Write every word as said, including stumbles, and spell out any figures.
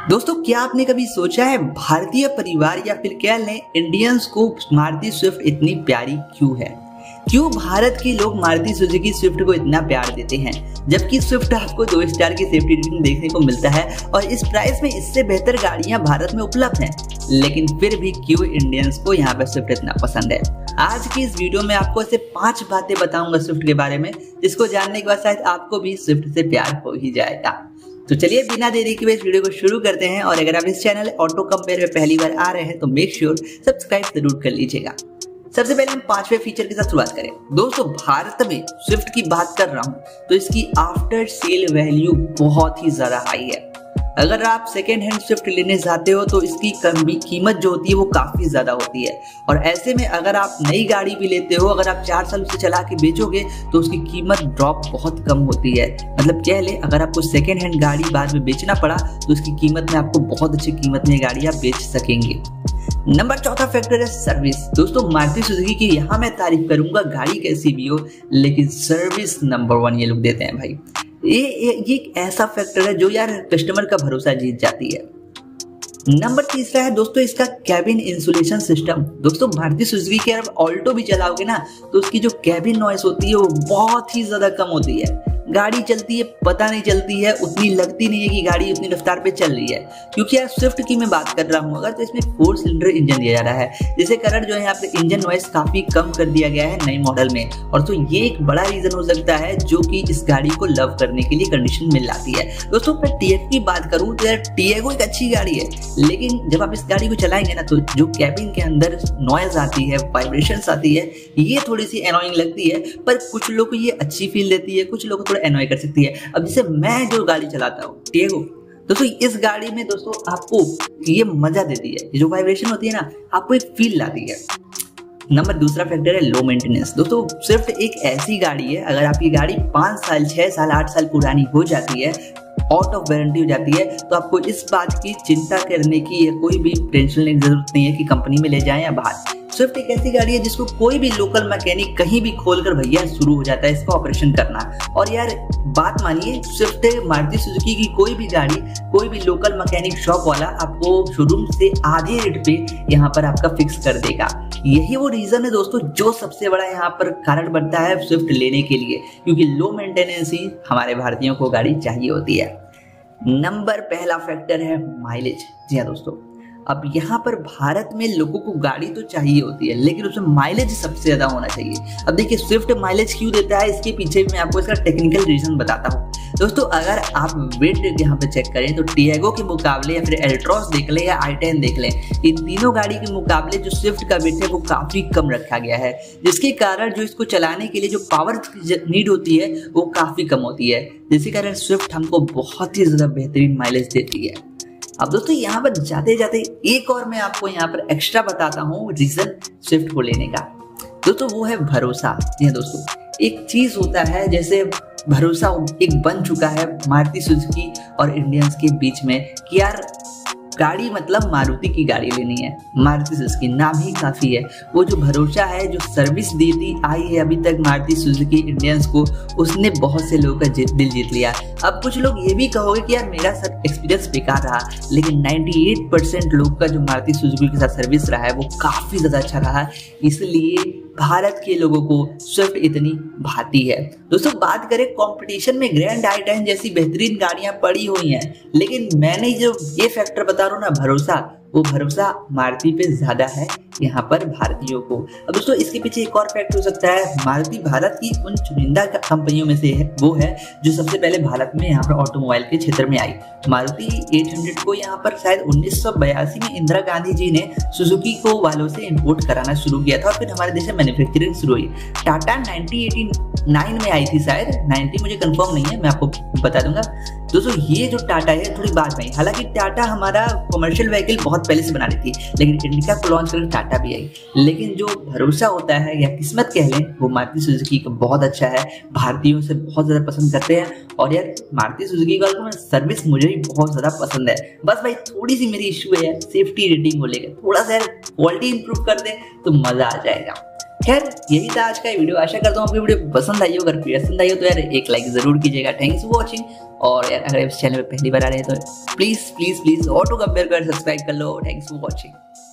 दोस्तों, क्या आपने कभी सोचा है भारतीय परिवार या फिर कह लें इंडियंस को मारुति स्विफ्ट इतनी प्यारी क्यों है? क्यों भारत के लोग मारुति सुजुकी स्विफ्ट को इतना प्यार देते हैं, जबकि स्विफ्ट आपको दो स्टार की सेफ्टी रेटिंग देखने को मिलता है और इस प्राइस में इससे बेहतर गाड़ियां भारत में उपलब्ध हैं, लेकिन फिर भी क्यों इंडियंस को यहाँ पर स्विफ्ट इतना पसंद है? आज की इस वीडियो में आपको ऐसे पांच बातें बताऊंगा स्विफ्ट के बारे में, जिसको जानने के बाद शायद आपको भी स्विफ्ट से प्यार हो ही जाएगा। तो चलिए बिना देरी के इस वीडियो को शुरू करते हैं। और अगर आप इस चैनल ऑटो कंपेयर में पहली बार आ रहे हैं तो मेक श्योर सब्सक्राइब जरूर कर लीजिएगा। सबसे पहले हम पांचवें फीचर के साथ शुरुआत करें। दोस्तों, भारत में स्विफ्ट की बात कर रहा हूं तो इसकी आफ्टर सेल वैल्यू बहुत ही ज्यादा हाई है। अगर आप सेकेंड हैंड स्विफ्ट लेने जाते हो तो इसकी कीमत जो होती है वो काफी ज्यादा होती है, और ऐसे में अगर आप नई गाड़ी भी लेते हो, अगर आप चार साल से चला के बेचोगे तो उसकी कीमत ड्रॉप बहुत कम होती है। मतलब कह ले, अगर आपको सेकेंड हैंड गाड़ी बाद में बेचना पड़ा तो उसकी कीमत में आपको बहुत अच्छी कीमत में गाड़ी आप बेच सकेंगे। नंबर चौथा फैक्टर है सर्विस। दोस्तों, मारुति सुजुकी की यहाँ मैं तारीफ करूंगा, गाड़ी कैसी भी हो लेकिन सर्विस नंबर वन ये लोग देते हैं भाई। ये ये एक ऐसा फैक्टर है जो यार कस्टमर का भरोसा जीत जाती है। नंबर तीसरा है दोस्तों इसका कैबिन इंसुलेशन सिस्टम। दोस्तों, मारुति सुजुकी की अगर ऑल्टो भी चलाओगे ना तो उसकी जो कैबिन नॉइस होती है वो बहुत ही ज्यादा कम होती है। गाड़ी चलती है, पता नहीं चलती है, उतनी लगती नहीं है कि गाड़ी उतनी रफ्तार पे चल रही है, क्योंकि यार स्विफ्ट की मैं बात कर रहा हूँ अगर तो इसमें फोर सिलेंडर इंजन दिया जा रहा है, जिसके कारण जो है यहाँ पे इंजन नॉइस काफी कम कर दिया गया है नए मॉडल में। और तो ये एक बड़ा रीजन हो सकता है जो कि इस गाड़ी को लव करने के लिए कंडीशन मिल जाती है। दोस्तों, मैं टीएगो की बात करूँ तो यार टीएगो एक अच्छी गाड़ी है, लेकिन जब आप इस गाड़ी को चलाएंगे ना तो जो कैबिन के अंदर नॉइज आती है, वाइब्रेशंस आती है, ये थोड़ी सी एनोइंग लगती है, पर कुछ लोग को ये अच्छी फील देती है, कुछ लोग को एनॉय कर सकती है। अब जैसे मैं जो गाड़ी चलाता हूँ टीएगो, दोस्तों इस गाड़ी में दोस्तों आपको ये मजा देती है, जो वाइब्रेशन होती है ना आपको एक फील लाती है। नंबर दूसरा फैक्टर है लो मेंटेनेंस। दोस्तों, स्विफ्ट एक ऐसी गाड़ी है, अगर आपकी गाड़ी पांच साल छह साल आठ साल पुरानी हो जाती है, आउट ऑफ वारंटी हो जाती है, तो आपको इस बात की चिंता करने की या कोई भी टेंशन लेने की जरूरत नहीं है कि कंपनी में ले जाएं या बाहर। स्विफ्ट एक ऐसी गाड़ी है जिसको कोई भी लोकल मैकेनिक कहीं भी खोलकर भैया शुरू हो जाता है इसका ऑपरेशन करना। और यार बात मानिए, स्विफ्ट मारुति सुजुकी की कोई भी गाड़ी कोई भी लोकल मैकेनिक शॉप वाला आपको शोरूम से आधे रेट पे यहाँ पर आपका फिक्स कर देगा। यही वो रीजन है दोस्तों जो सबसे बड़ा यहाँ पर कारण बनता है स्विफ्ट लेने के लिए, क्योंकि लो मेंटेनेंस ही हमारे भारतीयों को गाड़ी चाहिए होती है। नंबर पहला फैक्टर है माइलेज। जी हाँ दोस्तों, अब यहाँ पर भारत में लोगों को गाड़ी तो चाहिए होती है, लेकिन उसमें माइलेज सबसे ज्यादा होना चाहिए। अब देखिए स्विफ्ट माइलेज क्यों देता है, इसके पीछे मैं आपको इसका टेक्निकल रीजन बताता हूँ। दोस्तों, अगर आप वेट यहाँ पे चेक करें तो टीएगो के मुकाबले या फिर एल्ट्रॉस देख लें या आई टेन देख लें, इन तीनों गाड़ी के मुकाबले जो स्विफ्ट का वेट है वो काफी कम रखा गया है, जिसके कारण जो इसको चलाने के लिए जो पावर नीड होती है वो काफी कम होती है, जिसके कारण स्विफ्ट हमको बहुत ही ज्यादा बेहतरीन माइलेज देती है। अब दोस्तों यहाँ पर जाते जाते एक और मैं आपको यहाँ पर एक्स्ट्रा बताता हूँ रीजन स्विफ्ट को लेने का। दोस्तों, वो है भरोसा। जी दोस्तों, एक चीज होता है जैसे भरोसा एक बन चुका है मारुति सुजुकी और इंडियंस के बीच में कि यार गाड़ी मतलब मारुति की गाड़ी लेनी है, मारुति सुजुकी नाम ही काफी है। वो जो भरोसा है, जो सर्विस देती आई है अभी तक मारुति सुजुकी इंडियंस को, उसने बहुत से लोगों का दिल जीत लिया। अब कुछ लोग ये भी कहोगे कि यार मेरा एक्सपीरियंस बेकार रहा, लेकिन अट्ठानवे परसेंट लोग का जो मारुति सुजुकी के साथ सर्विस रहा है वो काफी ज्यादा अच्छा रहा, इसलिए भारत के लोगों को स्विफ्ट इतनी भाती है। दोस्तों, बात करें कंपटीशन में ग्रैंड आई टेन जैसी बेहतरीन गाड़ियां पड़ी हुई हैं, लेकिन मैंने जो ये फैक्टर बता रहा हूँ ना भरोसा, वो भरोसा मारुति पे ज्यादा है यहाँ पर भारतीयों को। अब दोस्तों इसके पीछे एक और फैक्ट हो सकता है, मारुति भारत की उन चुनिंदा कंपनियों में से है वो है जो सबसे पहले भारत में यहाँ पर ऑटोमोबाइल के क्षेत्र में आई। मारुति आठ सौ को यहाँ पर शायद उन्नीस सौ बयासी में इंदिरा गांधी जी ने सुजुकी को वालों से इंपोर्ट कराना शुरू किया था और फिर हमारे देश में मैन्युफैक्चरिंग शुरू हुई। टाटा नाइनटीन एटी नाइन में आई थी शायद, नाइनटी मुझे कंफर्म नहीं है, मैं आपको बता दूंगा। दोस्तों, ये जो टाटा है थोड़ी बात नहीं, हालांकि टाटा हमारा कमर्शियल व्हीकल बहुत पहले से बना रही थी, लेकिन इंडिका को लॉन्च करके टाटा भी आई, लेकिन जो भरोसा होता है या किस्मत कह लें वो मारुति सुजुकी का बहुत अच्छा है, भारतीयों से बहुत ज्यादा पसंद करते हैं। और यार मारुति सुजुकी का सर्विस मुझे भी बहुत ज्यादा पसंद है। बस भाई थोड़ी सी मेरी इश्यू है सेफ्टी रेटिंग को लेकर, थोड़ा सा यार क्वालिटी इंप्रूव कर दे तो मजा आ जाएगा। खैर यही था आज का वीडियो। आशा करता हूँ आपकी वीडियो पसंद आई हो। अगर पसंद आई हो तो यार एक लाइक जरूर कीजिएगा। Thanks for watching. और यार अगर इस चैनल पे पहली बार आ रहे हैं तो please please please Auto Compare कर सब्सक्राइब कर लो। Thanks for watching.